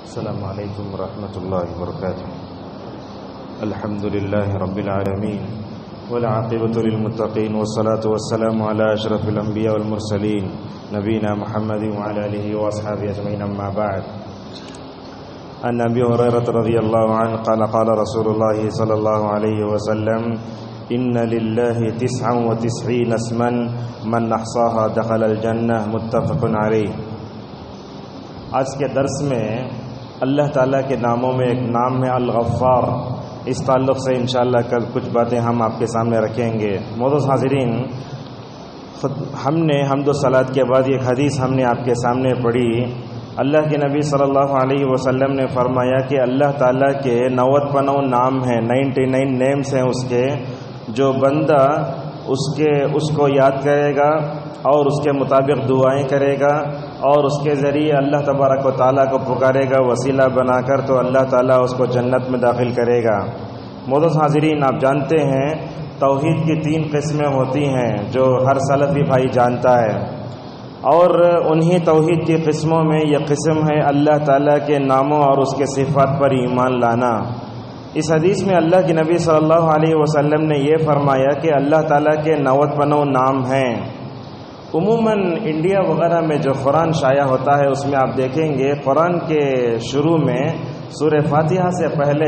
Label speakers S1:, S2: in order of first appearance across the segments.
S1: السلام علیکم ورحمۃ اللہ وبرکاتہ. الحمد للہ رب العالمین والعاقبۃ للمتقین والصلاة والسلام علی اشرف الانبیاء والمرسلین نبینا محمد وعلی آلہ واصحابہ اجمعین. اما بعد. عن ابی ہریرہ رضی اللہ عنہ قال قال رسول اللہ صلی اللہ علیہ وسلم ان للہ 99 اسما من احصاها دخل الجنہ. متفق علیہ. آج کے درس میں اللہ تعالیٰ کے ناموں میں ایک نام ہے الغفار. اس تعلق سے انشاءاللہ کل کچھ باتیں ہم آپ کے سامنے رکھیں گے. معزز حاضرین، ہم نے حمد و صلوات کے بعد ایک حدیث ہم نے آپ کے سامنے پڑھی. اللہ کے نبی صلی اللہ علیہ وسلم نے فرمایا کہ اللہ تعالیٰ کے 99 نام ہیں، 99 نیمز ہیں اس کے. جو بندہ اس کو یاد کرے گا اور اس کے مطابق دعائیں کرے گا اور اس کے ذریعے اللہ تبارک و تعالیٰ کو پکارے گا وسیلہ بنا کر، تو اللہ تعالیٰ اس کو جنت میں داخل کرے گا. معزز حاضرین، آپ جانتے ہیں توحید کی 3 قسمیں ہوتی ہیں جو ہر سلفی بھائی جانتا ہے، اور انہی توحید کی قسموں میں یہ قسم ہے اللہ تعالیٰ کے ناموں اور اس کے صفات پر ایمان لانا. اس حدیث میں اللہ کے نبی صلی اللہ علیہ وسلم نے یہ فرمایا کہ اللہ تعالیٰ کے 99 نام ہیں. عموماً انڈیا وغیرہ میں جو قرآن شائع ہوتا ہے اس میں آپ دیکھیں گے قرآن کے شروع میں سورہ فاتحہ سے پہلے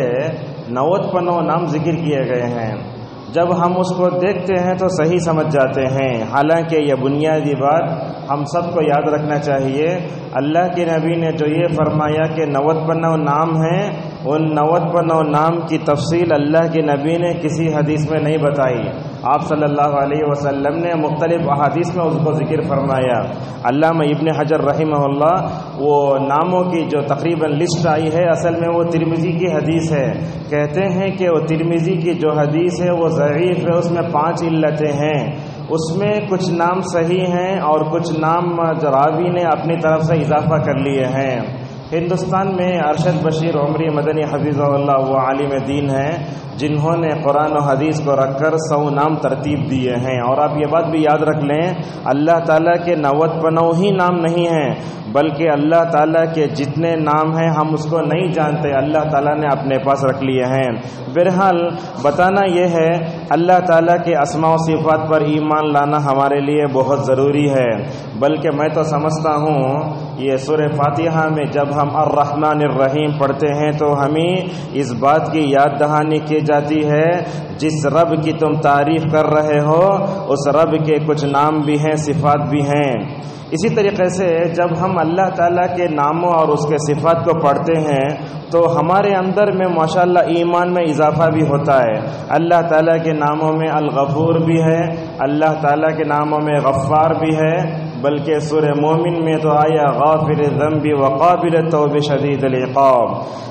S1: 99 نام ذکر کیے گئے ہیں. جب ہم اس کو دیکھتے ہیں تو صحیح سمجھ جاتے ہیں. حالانکہ یہ بنیادی بات ہم سب کو یاد رکھنا چاہیے. اللہ کے نبی نے جو یہ فرمایا کہ 99 نام ہیں، ان 99 نام کی تفصیل اللہ کے نبی نے کسی حدیث میں نہیں بتائی. آپ صلی اللہ علیہ وسلم نے مختلف احادیث میں اس کو ذکر فرمایا. علامہ ابن حجر رحمہ اللہ وہ ناموں کی جو تقریباً لسٹ آئی ہے، اصل میں وہ ترمذی کی حدیث ہے. کہتے ہیں کہ وہ ترمذی کی جو حدیث ہے وہ ضعیف ہے، اس میں 5 علتیں ہیں. اس میں کچھ نام صحیح ہیں اور کچھ نام راوی نے اپنی طرف سے اضافہ کر لیے ہیں. ہندوستان میں ارشد بشیر عمری مدنی حفظہ اللہ وہ عالم دین ہیں جنہوں نے قرآن و حدیث کو رکھ کر 100 نام ترتیب دیے ہیں. اور آپ یہ بات بھی یاد رکھ لیں، اللہ تعالیٰ کے 99 ہی نام نہیں ہیں، بلکہ اللہ تعالیٰ کے جتنے نام ہیں ہم اس کو نہیں جانتے، اللہ تعالیٰ نے اپنے پاس رکھ لیے ہیں. بہرحال بتانا یہ ہے اللہ تعالیٰ کے اسماء و صفات پر ایمان لانا ہمارے لیے بہت ضروری ہے. بلکہ میں تو سمجھتا ہوں یہ سورہ فاتحہ میں جب ہم الرحمن الرحیم پڑھتے ہیں تو ہمیں اس بات کی یاد دہانی کی جاتی ہے جس رب کی تم تعریف کر رہے ہو اس رب کے کچھ نام بھی ہیں، صفات بھی ہیں. اسی طریقے سے جب ہم اللہ تعالیٰ کے ناموں اور اس کے صفات کو پڑھتے ہیں تو ہمارے اندر میں ماشاءاللہ ایمان میں اضافہ بھی ہوتا ہے. اللہ تعالیٰ کے ناموں میں الغفور بھی ہے، اللہ تعالیٰ کے ناموں میں غفار بھی ہے. بلکہ سورہ مومن میں تو آیا غافر الذنب وقابل التوب شدید العقاب.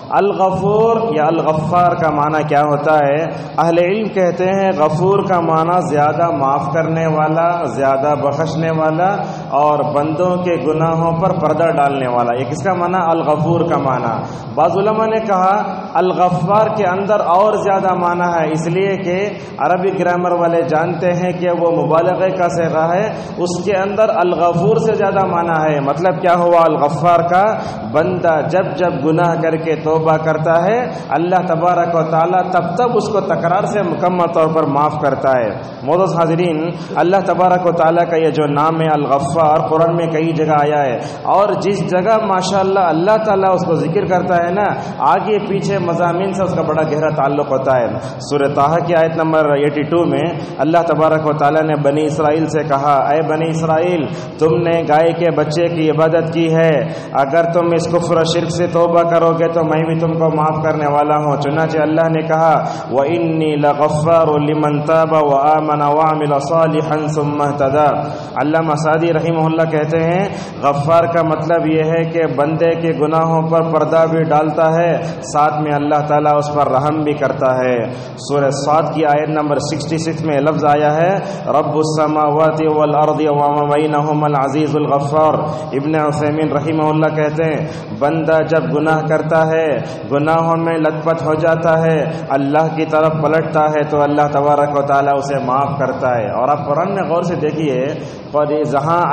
S1: الغفور یا الغفار کا معنی کیا ہوتا ہے؟ اہل علم کہتے ہیں غفور کا معنی زیادہ معاف کرنے والا، زیادہ بخشنے والا اور بندوں کے گناہوں پر پردہ ڈالنے والا. یہ کس کا معنی؟ الغفور کا معنی. بعض علماء نے کہا الغفار کے اندر اور زیادہ معنی ہے، اس لیے کہ عربی گرامر والے جانتے ہیں کہ وہ مبالغے کا صیغہ ہے، اس کے اندر الغفور سے زیادہ معنی ہے. مطلب کیا ہوا؟ الغفار کا بندہ جب گناہ کر کے توبہ کرتا ہے اللہ تبارک و تعالیٰ تب اس کو تکرار سے مکمل طور پر معاف کرتا ہے. معزز حاضرین، اللہ تبارک و تعالیٰ کا یہ جو نام ہے الغفار قرآن میں کئی جگہ آیا ہے، اور جس جگہ ماشاءاللہ اللہ تعالیٰ اس کو ذکر کرتا ہے نا، آگے پیچھے مضامین سے اس کا بڑا گہرا تعلق ہوتا ہے. سورہ طٰہٰ کی آیت نمبر 82 میں اللہ تبارک و تعالیٰ نے بنی اسرائیل سے کہا، اے بنی اسرائیل تم نے گائے کے بچے کی عبادت کی ہے، اگر تم اس کفر و شرک سے توبہ کرو گے تو میں بھی تم کو معاف کرنے والا ہوں. چنانچہ اللہ نے کہا وَإِنِّي لَغَفَّارٌ لِمَنْ تَابَ وَآمَنَ وَعَمِلَ صَالِحًا ثُمَّ اهْتَدَىٰ. علامہ سعدی رحمہ اللہ کہتے ہیں غفار کا مطلب یہ ہے کہ بندے کے گناہوں پر پردہ بھی ڈالتا ہے، ساتھ میں اللہ تعالیٰ اس پر رحم بھی کرتا ہے. سورہ صاد کی آیت نمبر 66 میں لفظ آیا ہے رب السماوات والارض وما بینہما العزیز الغفار. ابن عثیمین رحمہ اللہ کہتے ہیں بندہ جب گناہ کرتا ہے، گناہوں میں لت پت ہو جاتا ہے، اللہ کی طرف پلٹتا ہے تو اللہ تبارک و تعالیٰ اسے معاف کرتا ہے. اور آپ قرآن میں غور سے دیکھیے جہاں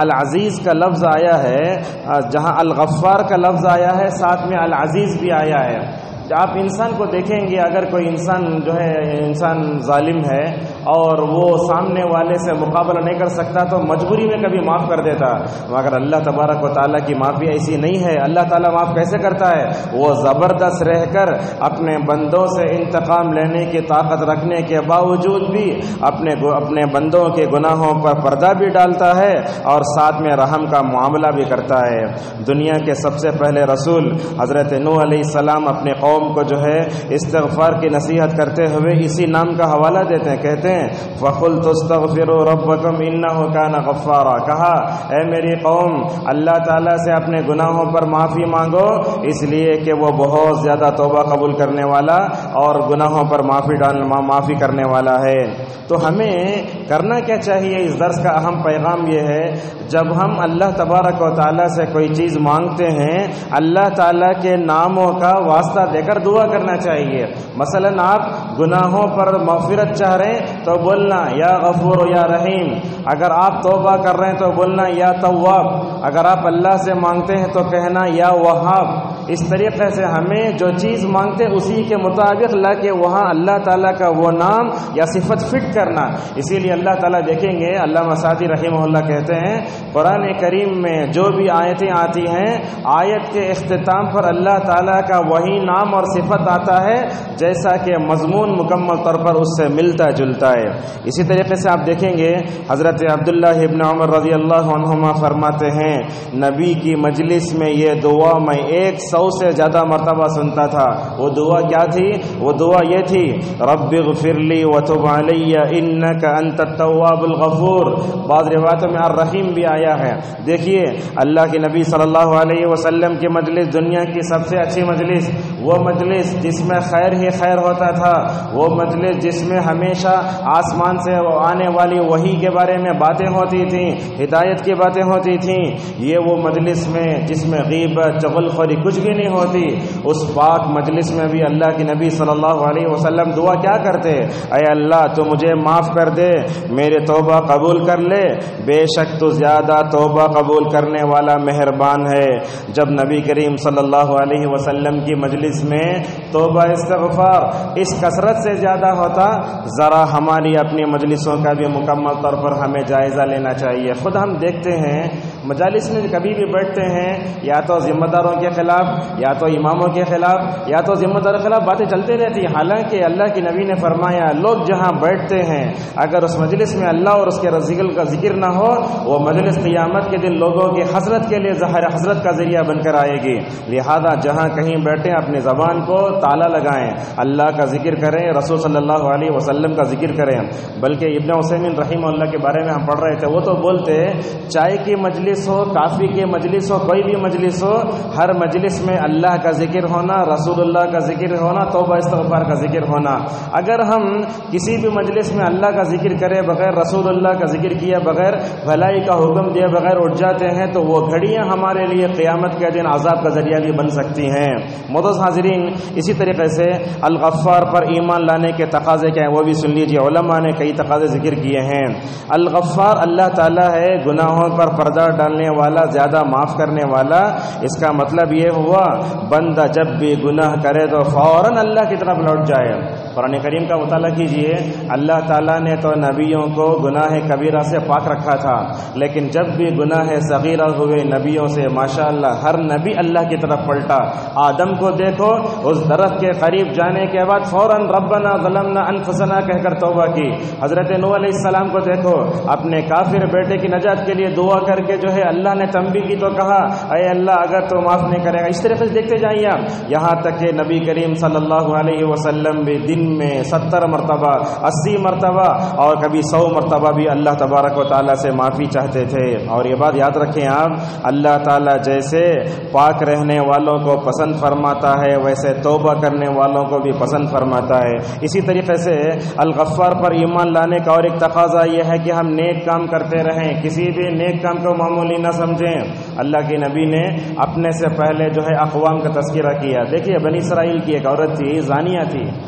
S1: العزیز کا لفظ آیا ہے، جہاں الغفار کا لفظ آیا ہے، ساتھ میں العزیز بھی آیا ہے۔ آپ انسان کو دیکھیں گے، اگر کوئی انسان جو ہے انسان ظالم ہے اور وہ سامنے والے سے مقابلہ نہیں کر سکتا تو مجبوری میں کبھی معاف کر دیتا، مگر اللہ تبارک و تعالیٰ کی معافی ایسی نہیں ہے۔ اللہ تعالیٰ معاف کیسے کرتا ہے؟ وہ زبردست رہ کر اپنے بندوں سے انتقام لینے کی طاقت رکھنے کے باوجود بھی اپنے بندوں کے گناہوں پر پردہ بھی ڈالتا ہے اور ساتھ میں رحم کا معاملہ بھی کرتا ہے۔ دنیا کے سب سے پہلے رسول حضرت نوح علیہ السلام اپنے قوم کو جو ہے استغفار کی نصیحت کرتے ہوئے اسی نام کا حوالہ دیتے ہیں، کہتے ہیں فَقُلْتُ اسْتَغْفِرُوا رَبَّكُمْ إِنَّهُ كَانَ غَفَّارًا، کہا اے میری قوم اللہ تعالیٰ سے اپنے گناہوں پر معافی مانگو، اس لیے کہ وہ بہت زیادہ توبہ قبول کرنے والا اور گناہوں پر معافی کرنے والا ہے۔ تو ہمیں کرنا کیا چاہیے؟ اس درس کا اہم پیغام یہ ہے، جب ہم اللہ تبارک و تعالیٰ سے کوئی چیز مانگتے ہیں اللہ تعالیٰ کے ناموں کا واسطہ دے کر دعا کرنا چاہیے۔ مثلا آپ گناہوں پر مغفرت چاہ رہے ہیں تو بولنا یا غفور یا رحیم، اگر آپ توبہ کر رہے ہیں تو بولنا یا تواب، اگر آپ اللہ سے مانگتے ہیں تو کہنا یا وہاب۔ اس طریقے سے ہمیں جو چیز مانگتے اسی کے مطابق لا کے وہاں اللہ تعالیٰ کا وہ نام یا صفت فٹ کرنا۔ اسی لیے اللہ تعالیٰ دیکھیں گے، علامہ سعدی رحمہ اللہ کہتے ہیں قرآن کریم میں جو بھی آیتیں آتی ہیں آیت کے اختتام پر اللہ تعالیٰ کا وہی نام اور صفت آتا ہے جیسا کہ مضمون مکمل طور پر اس سے ملتا جلتا ہے۔ اسی طریقے سے آپ دیکھیں گے حضرت عبداللہ ابن عمر رضی اللہ عنہما فرماتے ہیں نبی کی مجلس میں یہ دعا میں 100 سے زیادہ مرتبہ سنتا تھا۔ وہ دعا کیا تھی؟ وہ دعا یہ تھی رب اغفر لی وتب علی انک انت التواب الغفور۔ بعض روایتوں میں الرحیم بھی آیا ہے۔ دیکھیے اللہ کے نبی صلی اللہ علیہ وسلم کی مجلس دنیا کی سب سے اچھی مجلس، وہ مجلس جس میں خیر ہی خیر ہوتا تھا، وہ مجلس جس میں ہمیشہ آسمان سے آنے والی وحی کے بارے میں باتیں ہوتی تھیں، ہدایت کی باتیں ہوتی تھیں، یہ وہ مجلس میں جس میں غیبت چغل خوری کچھ بھی نہیں ہوتی، اس پاک مجلس میں بھی اللہ کے نبی صلی اللہ علیہ وسلم دعا کیا کرتے؟ اے اللہ تو مجھے معاف کر دے، میرے توبہ قبول کر لے، بے شک تو زیادہ توبہ قبول کرنے والا مہربان ہے۔ جب نبی کریم صلی اللہ علیہ وسلم کی مجلس میں توبہ استغفار اس کثرت سے زیادہ ہوتا، ذرا ہماری اپنی مجلسوں کا بھی مکمل طور پر ہمیں جائزہ لینا چاہیے۔ خود ہم دیکھتے ہیں مجالس میں کبھی بھی بیٹھتے ہیں یا تو ذمہ داروں کے خلاف یا تو اماموں کے خلاف یا تو ذمہ داروں کے خلاف باتیں چلتے رہتی ہیں، حالانکہ اللہ کے نبی نے فرمایا لوگ جہاں بیٹھتے ہیں اگر اس مجلس میں اللہ اور اس کے رسول کا ذکر نہ ہو وہ مجلس قیامت کے دن لوگوں کی حسرت کے لیے ظاہر حسرت کا ذریعہ بن کر آئے گی۔ لہذا جہاں کہیں بیٹھیں اپنی زبان کو تالا لگائیں، اللہ کا ذکر کریں، رسول صلی اللہ علیہ وسلم کا ذکر کریں۔ بلکہ ابن عثیمین رحمہ اللہ کے بارے میں ہم پڑھ رہے تھے، وہ تو بولتے چائے کی مجلس ہو، کافی کی مجلس ہو، کوئی بھی مجلس ہو، ہر مجلس میں اللہ کا ذکر ہونا، رسول اللہ کا ذکر ہونا، توبہ استغفار کا ذکر ہونا۔ اگر ہم کسی بھی مجلس میں اللہ کا ذکر کرے بغیر، رسول اللہ کا ذکر کیے بغیر، بھلائی کا حکم دیے بغیر اٹھ جاتے ہیں تو وہ گھڑیاں ہمارے لیے قیامت کے دن عذاب کا ذریعہ بھی بن سکتی ہیں۔ معزز حاضرین، اسی طریقے سے الغفار پر ایمان لانے کے تقاضے کیا ہیں وہ بھی سن لیجیے، علماء نے کئی تقاضے ذکر کیے ہیں۔ الغفار اللہ تعالیٰ ہے گناہوں پر پردہ ڈالنے والا، زیادہ معاف کرنے والا۔ اس کا مطلب یہ ہوا بندہ جب بھی گناہ کرے تو فوراً اللہ کی طرف لوٹ جائے۔ قرآن کریم کا مطالعہ کیجئے، اللہ تعالیٰ نے تو نبیوں کو گناہ کبیرہ سے پاک رکھا تھا، لیکن جب بھی گناہ صغیرہ ہوئے نبیوں سے ماشاءاللہ ہر نبی اللہ کی طرف پلٹا۔ آدم کو دیکھو، اس درخت کے قریب جانے کے بعد فوراً ربنا ظلمنا انفسنا کہہ کر توبہ کی۔ حضرت نوح علیہ السلام کو دیکھو، اپنے کافر بیٹے کی نجات کے لیے دعا کر کے جو ہے اللہ نے تنبیہ کی تو کہا اے اللہ اگر تو معاف نہیں کرے گا۔ اس طریقے سے دیکھتے جائیے آپ، یہاں تک کہ نبی کریم صلی اللہ علیہ وسلم بھی دن میں 70 مرتبہ 80 مرتبہ اور کبھی 100 مرتبہ بھی اللہ تبارک و تعالیٰ سے معافی چاہتے تھے۔ اور یہ بات یاد رکھیں آپ، اللہ تعالیٰ جیسے پاک رہنے والوں کو پسند فرماتا ہے ویسے توبہ کرنے والوں کو بھی پسند فرماتا ہے۔ اسی طریقے سے الغفار پر ایمان لانے کا اور ایک تقاضا یہ ہے کہ ہم نیک کام کرتے رہیں، کسی بھی نیک کام کو معمولی نہ سمجھیں۔ اللہ کے نبی نے اپنے سے پہلے جو ہے اقوام کا تذکرہ کیا۔ دیکھیے بنی اسرائیل کی ایک عورت تھی، زانیہ تھی، زنا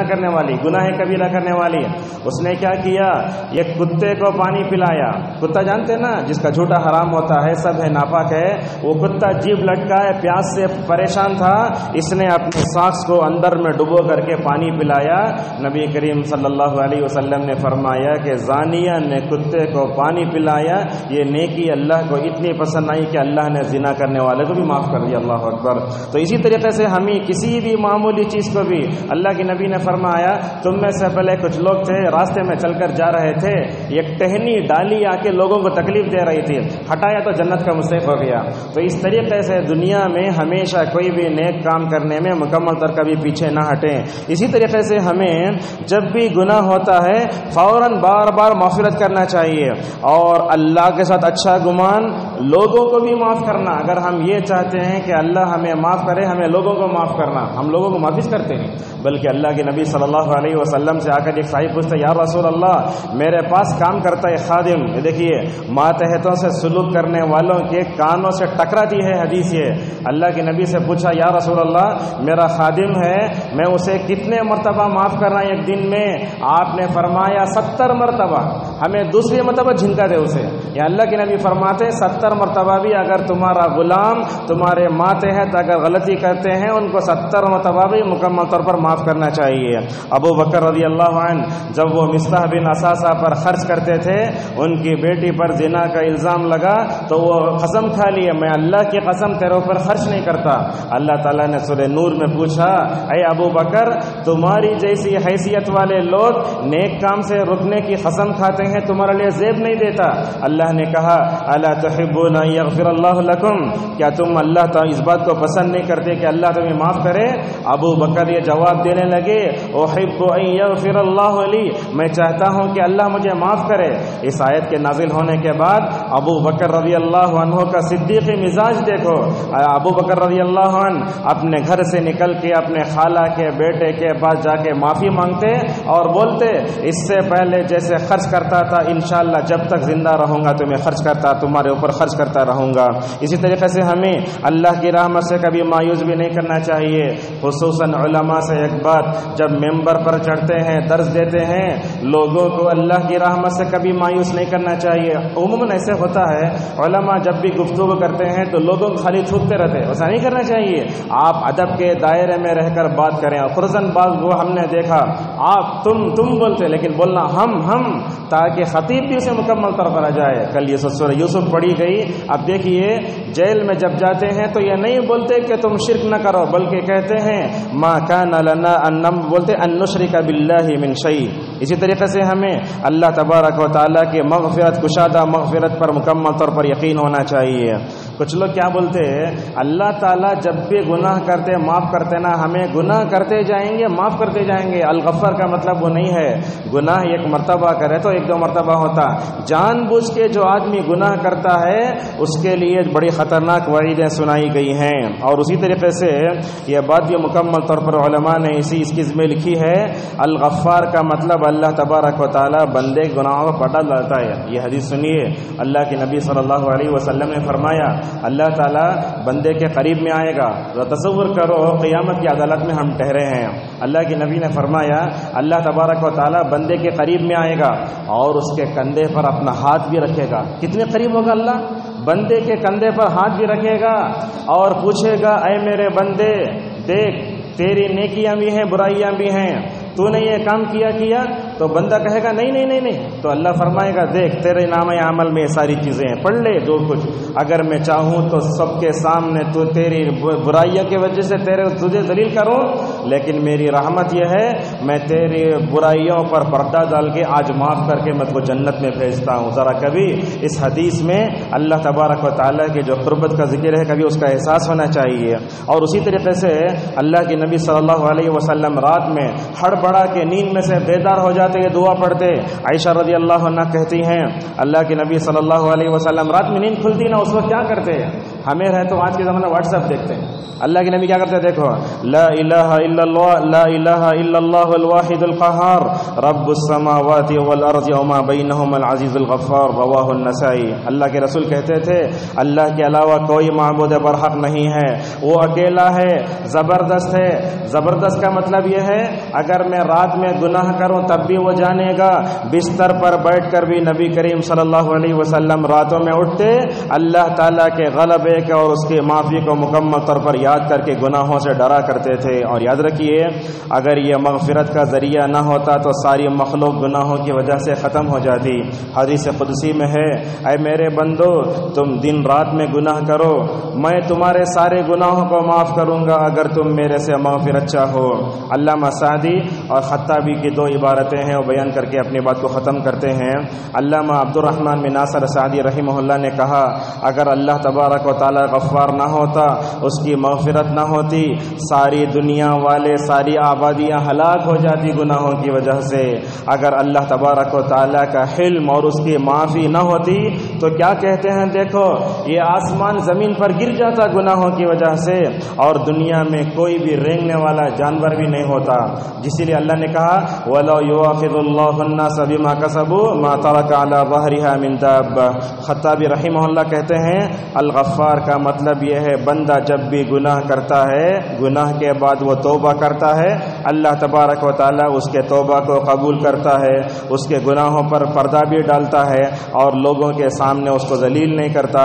S1: کرنے والی، گناہ کبیرہ کرنے والی، اس نے کیا کیا، ایک کتے کو پانی پلایا۔ کتا جانتے ہیں نا، جس کا جھوٹا حرام ہوتا ہے، سب ہے، ناپاک ہے، وہ کتا جیب لٹکا ہے، پیاس سے پریشان تھا، اس نے اپنے ساکس کو اندر میں ڈبو کر کے پانی پلایا۔ نبی کریم صلی اللہ علیہ وسلم نے فرمایا کہ زانیہ نے کتے کو پانی پلایا، یہ نیکی اللہ کو اتنی پسند آئی کہ اللہ نے زنا کرنے والے کو بھی معاف کر دیا۔ اللہ اکبر۔ تو اسی طریقے سے ہمیں کسی بھی معمولی چیز کو بھی، اللہ کے نبی نے فرمایا تم میں سے پہلے کچھ لوگ تھے، راستے میں چل کر جا رہے تھے، ایک ٹہنی ڈالی آ کے لوگوں کو تکلیف دے رہی تھی، ہٹایا تو جنت کا مستحق ہو گیا۔ تو اس طریقے سے دنیا میں ہمیشہ کوئی بھی نیک کام کرنے میں مکمل طور کبھی پیچھے نہ ہٹیں۔ اسی طریقے سے ہمیں جب بھی گناہ ہوتا ہے فوراً بار بار معافرت کرنا چاہیے، اور اللہ کے ساتھ اچھا گمان، لوگوں کو بھی معاف کرنا۔ اگر ہم یہ چاہتے ہیں کہ اللہ ہمیں معاف کرے، ہمیں لوگوں کو معاف کرنا، ہم لوگوں کو معافی کرتے ہیں، بلکہ اللہ کے نبی صلی اللہ علیہ وسلم سے آ کر ایک صحابی پوچھتے یا رسول اللہ، میرے پاس کام کرتا ہے خادم، دیکھیے ماتحتوں سے سلوک کرنے والوں کے کانوں سے ٹکراتی ہے حدیث یہ۔ اللہ کے نبی سے پوچھا یا رسول اللہ، میرا خادم ہے، میں اسے کتنے مرتبہ معاف کرنا ایک دن میں؟ آپ نے فرمایا 70 مرتبہ۔ ہمیں دوسری مرتبہ جھنکا دے اسے، یا اللہ کے نبی فرماتے 70 مرتبہ بھی اگر تمہارا غلام، تمہارے ماتحت اگر غلطی کرتے ہیں، ان کو 70 مرتبہ بھی مکمل طور پر معاف کرنا چاہیے۔ ابو بکر رضی اللہ عنہ جب وہ مصطح بن اساسہ پر خرچ کرتے تھے، ان کی بیٹی پر زنا کا الزام لگا تو وہ قسم کھا لیے میں اللہ کی قسم تیرے اوپر خرچ نہیں کرتا۔ اللہ تعالیٰ نے سورہ نور میں پوچھا اے ابو بکر، تمہاری جیسی حیثیت والے لوگ نیک کام سے رکنے کی قسم کھاتے ہیں، تمہارے لیے زیب نہیں دیتا۔ اللہ نے کہا الا تحبون ان یغفر اللہ لکم، کیا تم اللہ تعالیٰ اس بات کو پسند نہیں کرتے کہ اللہ تمہیں معاف کرے؟ ابو بکر یہ جواب دینے لگے احب ان یغفر اللہ لی، میں چاہتا ہوں کہ اللہ مجھے معاف کرے۔ اس آیت کے نازل ہونے کے بعد ابو بکر رضی اللہ عنہ کا صدیقی مزاج دیکھو۔ ابو بکر رضی اللہ عنہ اپنے گھر سے نکل کے اپنے خالہ کے بیٹے کے پاس جا کے معافی مانگتے اور بولتے اس سے پہلے جیسے خرچ کرتا تھا انشاءاللہ جب تک زندہ رہوں گا تمہیں خرچ کرتا، تمہارے اوپر خرچ کرتا رہوں گا۔ اسی طریقے سے ہمیں اللہ کی رحمت سے کبھی مایوس بھی نہیں کرنا چاہیے۔ خصوصاً علماء سے ایک بات، جب ممبر پر چڑھتے ہیں درس دیتے ہیں، لوگوں کو اللہ کی رحمت سے کبھی مایوس نہیں کرنا چاہیے۔ عموماً ایسے ہوتا ہے علماء جب بھی گفتگو کرتے ہیں تو لوگوں کو خالی تھوکتے رہتے، ایسا نہیں کرنا چاہیے۔ آپ ادب کے دائرے میں رہ کر بات کریں، اور خصوصاً بعض وہ ہم نے دیکھا آپ تم بولتے لیکن بولنا ہم، تاکہ خطیب بھی اسے مکمل طور پر آ جائے۔ کل یہ سورہ یوسف پڑھی گئی، اب دیکھیے جیل میں جب جاتے ہیں تو یہ نہیں بولتے کہ تم شرک نہ کرو، بلکہ کہتے ہیں ما کان لنا ان نشرک باللہ من شیء۔ اسی طریقے سے ہمیں اللہ تبارک و تعالیٰ کے مغفرت، کشادہ مغفرت پر مکمل طور پر یقین ہونا چاہیے۔ کچھ لوگ کیا بولتے ہیں اللہ تعالیٰ جب بھی گناہ کرتے معاف کرتے نا، ہمیں گناہ کرتے جائیں گے معاف کرتے جائیں گے۔ الغفار کا مطلب وہ نہیں ہے، گناہ ایک مرتبہ کرے تو ایک دو مرتبہ ہوتا، جان بوجھ کے جو آدمی گناہ کرتا ہے اس کے لیے بڑی خطرناک وعیدیں سنائی گئی ہیں۔ اور اسی طریقے سے یہ بات بھی مکمل طور پر علماء نے اسی اس میں لکھی ہے، الغفار کا مطلب اللہ تبارک و تعالیٰ بندے گناہوں کو پٹا لاتا ہے۔ یہ حدیث سنیے، اللہ کے نبی صلی اللہ علیہ وسلم نے فرمایا اللہ تعالیٰ بندے کے قریب میں آئے گا، تصور کرو قیامت کی عدالت میں ہم ٹھہرے ہیں، اللہ کے نبی نے فرمایا اللہ تبارک و تعالیٰ بندے کے قریب میں آئے گا اور اس کے کندھے پر اپنا ہاتھ بھی رکھے گا۔ کتنے قریب ہوگا اللہ؟ بندے کے کندھے پر ہاتھ بھی رکھے گا اور پوچھے گا اے میرے بندے دیکھ تیری نیکیاں بھی ہیں برائیاں بھی ہیں، تو نے یہ کام کیا تو بندہ کہے گا نہیں، تو اللہ فرمائے گا دیکھ تیرے نام عمل میں یہ ساری چیزیں ہیں، پڑھ لے جو کچھ، اگر میں چاہوں تو سب کے سامنے تو تیری برائیوں کی وجہ سے تجھے ذلیل کروں، لیکن میری رحمت یہ ہے میں تیری برائیوں پر پردہ ڈال کے آج معاف کر کے میں تجھ کو جنت میں بھیجتا ہوں۔ ذرا کبھی اس حدیث میں اللہ تبارک و تعالیٰ کے جو قربت کا ذکر ہے کبھی اس کا احساس ہونا چاہیے۔ اور اسی طریقے سے اللہ کے نبی صلی اللہ علیہ وسلم رات میں ہڑبڑا کے نیند میں سے بیدار ہو جاتے، یہ دعا پڑھتے۔ عائشہ رضی اللہ عنہ کہتی ہیں اللہ کے نبی صلی اللہ علیہ وسلم رات میں نیند کھلتی نہ اس وقت کیا کرتے؟ ہمیں ہے تو آج کے زمانے واٹس ایپ دیکھتے ہیں. اللہ کے نبی کیا کرتے ہیں دیکھو, لا الہ الا اللہ لا الہ الا اللہ الواحد القہار رب السماوات والارض وما بینہما العزیز الغفار, رواہ النسائی. اللہ کے رسول کہتے تھے اللہ کے علاوہ کوئی معبود برحق نہیں ہے, وہ اکیلا ہے, زبردست ہے. زبردست کا مطلب یہ ہے اگر میں رات میں گناہ کروں تب بھی وہ جانے گا. بستر پر بیٹھ کر بھی نبی کریم صلی اللہ علیہ وسلم راتوں میں اٹھتے اللہ تعالیٰ کے غلبے کے اور اس کی معافی کو مکمل طور پر یاد کر کے گناہوں سے ڈرا کرتے تھے. اور یاد رکھیے اگر یہ مغفرت کا ذریعہ نہ ہوتا تو ساری مخلوق گناہوں کی وجہ سے ختم ہو جاتی. حدیث قدسی میں ہے, اے میرے بندو تم دن رات میں گناہ کرو, میں تمہارے سارے گناہوں کو معاف کروں گا اگر تم میرے سے مغفرت چاہو. علامہ سعدی اور خطابی کی دو عبارتیں ہیں, وہ بیان کر کے اپنی بات کو ختم کرتے ہیں. علامہ عبد الرحمن بن ناصر سعدی رحمہ اللہ نے کہا اگر اللہ تبارک و تعالی غفار نہ ہوتا, اس کی مغفرت نہ ہوتی, ساری دنیا والے ساری آبادیاں ہلاک ہو جاتی گناہوں کی وجہ سے. اگر اللہ تبارک و تعالی کا حلم اور اس کی معافی نہ ہوتی تو کیا کہتے ہیں دیکھو یہ آسمان زمین پر گر جاتا گناہوں کی وجہ سے, اور دنیا میں کوئی بھی رینگنے والا جانور بھی نہیں ہوتا. جس لیے اللہ نے کہا وَلَوْ يُؤَاخِذُ اللَّهُ النَّاسَ بِمَا كَسَبُوا مَا تَرَكَ عَلَى ظَهْرِهَا مِن دَابَّةٍ. خطابی رحمہ اللہ کہتے ہیں الغفار کا مطلب یہ ہے بندہ جب بھی گناہ کرتا ہے, گناہ کے بعد وہ توبہ کرتا ہے, اللہ تبارک و تعالی اس کے توبہ کو قبول کرتا ہے, اس کے گناہوں پر پردہ بھی ڈالتا ہے اور لوگوں کے سامنے اس کو ذلیل نہیں کرتا.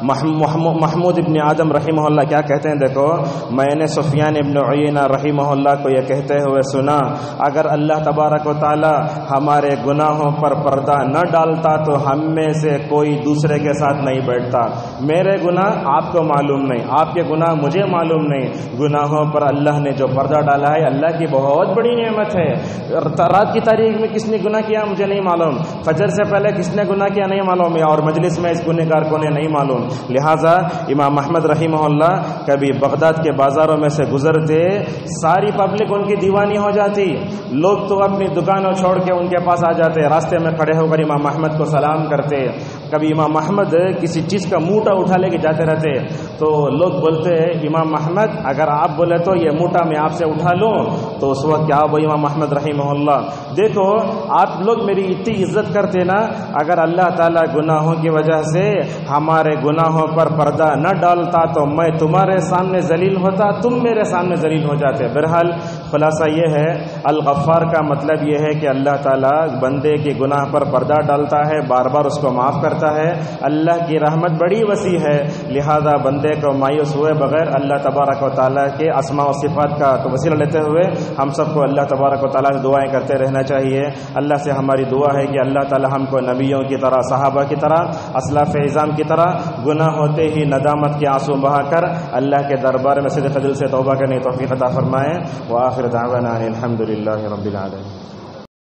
S1: محمود ابن آدم رحمہ اللہ کیا کہتے ہیں دیکھو, میں نے سفیان ابن عیینہ رحمہ اللہ کو یہ کہتے ہوئے سنا اگر اللہ تبارک و تعالی ہمارے گناہوں پر پردہ نہ ڈالتا تو ہم میں سے کوئی دوسرے کے ساتھ نہیں بیٹھتا. میرے گناہ آپ کو معلوم نہیں, آپ کے گناہ مجھے معلوم نہیں, گناہوں پر اللہ نے جو پردہ ڈالا ہے اللہ کی بہت بڑی نعمت ہے. رات کی تاریخ میں کس نے گناہ کیا مجھے نہیں معلوم, فجر سے پہلے کس نے گناہ کیا نہیں معلوم, اور مجلس میں اس گنہگار کو نہیں معلوم. لہٰذا امام احمد رحمہ اللہ کبھی بغداد کے بازاروں میں سے گزرتے, ساری پبلک ان کی دیوانی ہو جاتی, لوگ تو اپنی دکانوں چھوڑ کے ان کے پاس آ جاتے, راستے میں کھڑے ہو کر امام احمد کو سلام کرتے. کبھی امام احمد کسی چیز کا موٹا اٹھا لے کے جاتے رہتے تو لوگ بولتے امام احمد اگر آپ بولے تو یہ موٹا میں آپ سے اٹھا لوں, تو اس وقت کیا وہ امام احمد رحمہ اللہ دیکھو آپ لوگ میری اتنی عزت کرتے نا, اگر اللہ تعالیٰ گناہوں کی وجہ سے ہمارے گناہوں پر پردہ نہ ڈالتا تو میں تمہارے سامنے ذلیل ہوتا, تم میرے سامنے ذلیل ہو جاتے. بہرحال خلاصہ یہ ہے الغفار کا مطلب یہ ہے کہ اللہ تعالیٰ بندے کے گناہ پر پردہ ڈالتا ہے, بار بار اس کو معاف کرتا ہے. اللہ کی رحمت بڑی وسیع ہے, لہذا بندے کو مایوس ہوئے بغیر اللہ تبارک و تعالیٰ کے اسماء و صفات کا وسیلہ لیتے ہوئے ہم سب کو اللہ تبارک و تعالیٰ سے دعائیں کرتے رہنا چاہیے. اللہ سے ہماری دعا ہے کہ اللہ تعالیٰ ہم کو نبیوں کی طرح, صحابہ کی طرح, اسلاف اعظام کی طرح گناہ ہوتے ہی ندامت کے آنسو بہا کر اللہ کے دربار میں صدق دل سے توبہ کرنے کی توفیق عطا فرمائیں. وآخر دعوانا الحمد للہ رب العالمین.